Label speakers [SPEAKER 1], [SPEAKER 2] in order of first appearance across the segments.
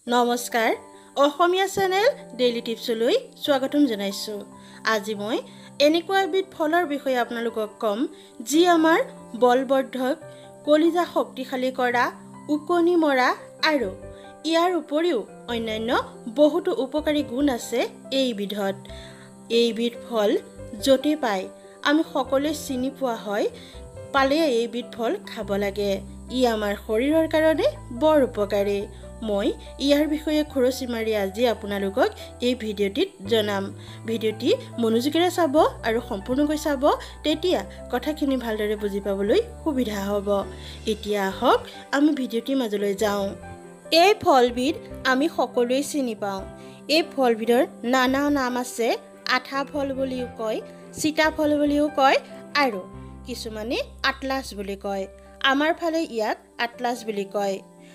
[SPEAKER 1] নমস্কাৰ অসমীয়া channel daily টিপছলৈ স্বাগতম জনাইছো। আজি মই এনেকুৱা এবিধ ফলৰ বিষয়ে আপোনালোকক কম যি আমাৰ বলবৰ্ধক, কলিজা শক্তিশালী কৰা, উকনি মৰা আৰু ইয়াৰ উপৰিও অন্যান্য বহুতো উপকাৰী গুণ আছে এইবিধত। এইবিধ ফল য'তে পায় আমি সকলোৱে চিনি পোৱা হয়, পালে এইবিধ ফল খাব লাগে। ই আমাৰ শৰীৰৰ কাৰণে বৰ উপকাৰী। মই ইয়াৰ বিষয়ে খৰচি মাৰি আজি আপোনালোকক এই ভিডিঅ'টিত জনাম। ভিডিঅ'টি মনোযোগেৰে চাব আৰু সম্পূৰ্ণকৈ চাব, তেতিয়া কথাখিনি ভালদৰে বুজি পাবলৈ সুবিধা হ'ব। এতিয়া আহক আমি ভিডিঅ'টিৰ মাজলৈ যাওঁ। এই ফলবিধ আমি সকলোৱে চিনি পাওঁ। এই ফলবিধৰ নানা নাম আছে। আঠা ফল বুলিও কয়, সীতাফল বুলিও কয় আৰু কিছুমানে আটলাছ বুলি কয়। আমাৰ ফালে ইয়াক আটলাছ বুলি কয়।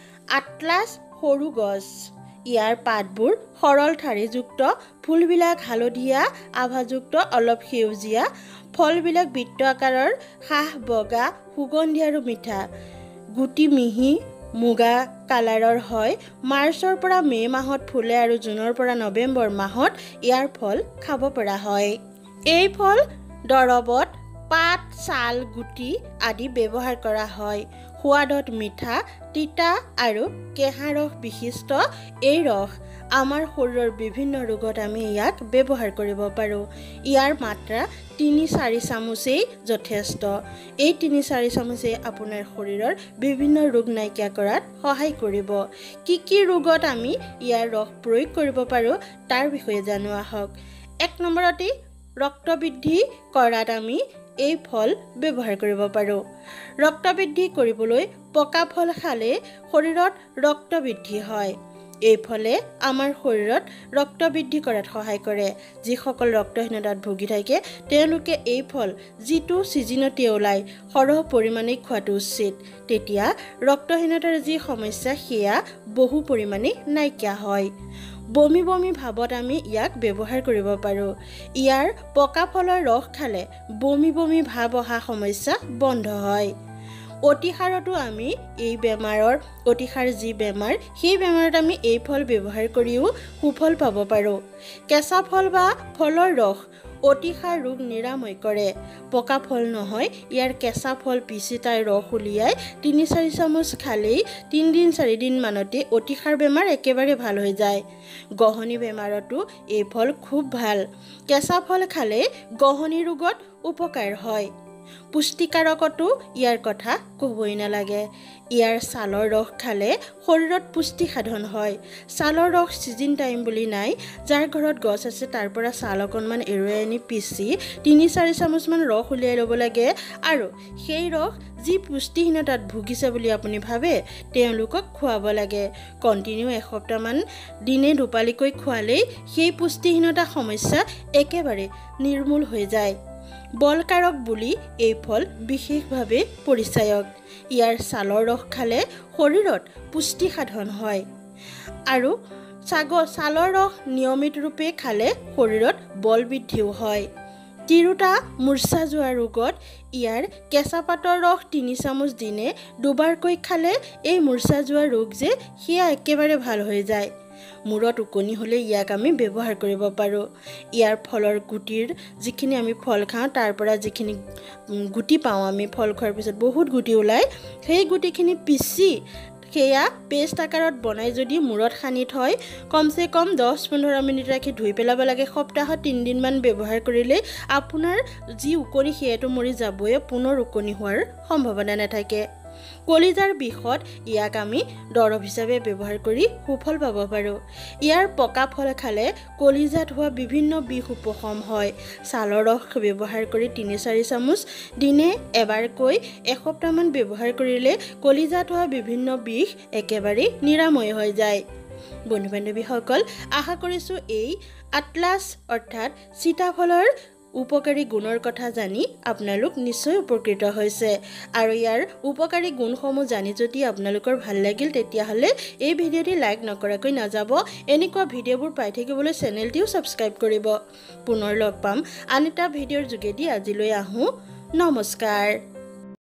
[SPEAKER 1] আটলাছ সৰু গছ। ইয়াৰ পাতবোৰ সৰল ঠাৰিযুক্ত, ফুলবিলাক হালধীয়া আভাযুক্ত, অলপ সেউজীয়া। ফলবিলাক বৃত্ত আকাৰৰ, শাহ বগা, সুগন্ধি আৰু মিঠা। গুটি মিহি মুগা কালাৰৰ হয়। মাৰ্চৰ পৰা মে' মাহত ফুলে আৰু জুনৰ পৰা নৱেম্বৰ মাহত ইয়াৰ ফল খাব পৰা হয়। এই ফল দৰবত পাত, ছাল, গুটি আদি ব্যৱহাৰ কৰা হয়। সোৱাদত মিঠা, তিতা আৰু কেঁহা ৰস বিশিষ্ট। এই ৰস আমাৰ শৰীৰৰ বিভিন্ন ৰোগত আমি ইয়াক ব্যৱহাৰ কৰিব পাৰোঁ। ইয়াৰ মাত্ৰা ৩-৪ চামুচেই যথেষ্ট। এই ৩-৪ চামুচে আপোনাৰ শৰীৰৰ বিভিন্ন ৰোগ নাইকিয়া কৰাত সহায় কৰিব। কি ৰোগত আমি ইয়াৰ ৰস প্ৰয়োগ কৰিব পাৰোঁ তাৰ বিষয়ে জানো আহক। ১ নম্বৰতে ৰক্ত বৃদ্ধি কৰাত আমি এই ফল ব্যৱহাৰ কৰিব পাৰোঁ। ৰক্ত বৃদ্ধি কৰিবলৈ পকা ফল খালে শৰীৰত ৰক্ত বৃদ্ধি হয়। এই ফলে আমাৰ শৰীৰত ৰক্ত বৃদ্ধি কৰাত সহায় কৰে। যিসকল ৰক্তহীনতাত ভুগি থাকে তেওঁলোকে এই ফল যিটো ছিজনতে ওলায় সৰহ পৰিমাণে খোৱাটো উচিত। তেতিয়া ৰক্তহীনতাৰ যি সমস্যা সেয়া বহু পৰিমাণে নাইকিয়া হয়। বমি বমি ভাৱত আমি ইয়াক ব্যৱহাৰ কৰিব পাৰোঁ। ইয়াৰ পকা ফলৰ ৰস খালে বমি বমি ভাৱ অহা সমস্যা বন্ধ হয়। অতিসাৰতো আমি এই বেমাৰৰ, অতিসাৰ যি বেমাৰ সেই বেমাৰত আমি এই ফল ব্যৱহাৰ কৰিও সুফল পাব পাৰোঁ। কেঁচা ফল বা ফলৰ ৰস অতিসাৰ ৰোগ নিৰাময় কৰে। পকা ফল নহয়, ইয়াৰ কেঁচা ফল পিচি তাৰ ৰস উলিয়াই ৩-৪ চামুচ খালেই ৩-৪ দিন মানতে অতিসাৰ বেমাৰ একেবাৰে ভাল হৈ যায়। গহনি বেমাৰতো এই ফল খুব ভাল। কেঁচা ফল খালে গহনি ৰোগত উপকাৰ হয়। পুষ্টিকাৰকতো ইয়াৰ কথা ক'বই নালাগে। ইয়াৰ ছালৰ ৰস খালে শৰীৰত পুষ্টি সাধন হয়। ছালৰ ৰস ছিজন টাইম বুলি নাই। যাৰ ঘৰত গছ আছে তাৰ পৰা ছাল অকণমান এৰুৱাই আনি পিচি ৩-৪ চামুচমান ৰস উলিয়াই ল'ব লাগে আৰু সেই ৰস যি পুষ্টিহীনতাত ভুগিছে বুলি আপুনি ভাবে তেওঁলোকক খুৱাব লাগে। কণ্টিনিউ এসপ্তাহমান দিনে দুপালিকৈ খোৱালেই সেই পুষ্টিহীনতা সমস্যা একেবাৰে নিৰ্মূল হৈ যায়। বলকাৰক বুলি এই ফল বিশেষভাৱে পৰিচায়ক। ইয়াৰ ছালৰ ৰস খালে শৰীৰত পুষ্টি সাধন হয় আৰু ছালৰ ৰস নিয়মিত ৰূপে খালে শৰীৰত বল বৃদ্ধিও হয়। তিৰোতা মূৰ্ছা যোৱা ৰোগত ইয়াৰ কেঁচা পাতৰ ৰস ৩ চামুচ দিনে দুবাৰকৈ খালে এই মূৰ্ছা যোৱা ৰোগ যে সেয়া একেবাৰে ভাল হৈ যায়। মূৰত ওকণি হ'লে ইয়াক আমি ব্যৱহাৰ কৰিব পাৰোঁ। ইয়াৰ ফলৰ গুটিৰ যিখিনি আমি ফল খাওঁ তাৰ পৰা যিখিনি গুটি পাওঁ আমি ফল খোৱাৰ পিছত বহুত গুটি ওলায়, সেই গুটিখিনি পিচি সেয়া পেষ্ট আকাৰত বনাই যদি মূৰত সানি থয় কমচে কম ১০-১৫ মিনিট ৰাখি ধুই পেলাব লাগে। সপ্তাহত ৩ দিনমান ব্যৱহাৰ কৰিলে আপোনাৰ যি ওকণি সেয়াটো মৰি যাবই, পুনৰ ওকণি হোৱাৰ সম্ভাৱনা নাথাকে। কলিজাৰ বিষত ইয়াক আমি দৰৱ হিচাপে ব্যৱহাৰ কৰি সুফল পাব পাৰোঁ। ইয়াৰ পকা ফল খালে কলিজাত হোৱা বিভিন্ন বিষ উপশম হয়। ছালৰ ৰস ব্যৱহাৰ কৰি ৩-৪ চামুচ দিনে এবাৰকৈ এসপ্তাহমান ব্যৱহাৰ কৰিলে কলিজাত হোৱা বিভিন্ন বিষ একেবাৰে নিৰাময় হৈ যায়। বন্ধু বান্ধৱীসকল, আশা কৰিছোঁ এই আটলাছ অৰ্থাৎ সীতাফলৰ উপকাৰী গুণৰ কথা জানি আপোনালোক নিশ্চয় উপকৃত হৈছে আৰু ইয়াৰ উপকাৰী গুণসমূহ জানি যদি আপোনালোকৰ ভাল লাগিল তেতিয়াহ'লে এই ভিডিঅ'টি লাইক নকৰাকৈ নাযাব। এনেকুৱা ভিডিঅ'বোৰ পাই থাকিবলৈ চেনেলটিও ছাবস্ক্ৰাইব কৰিব। পুনৰ লগ পাম আন এটা ভিডিঅ'ৰ যোগেদি। আজিলৈ আহোঁ। নমস্কাৰ।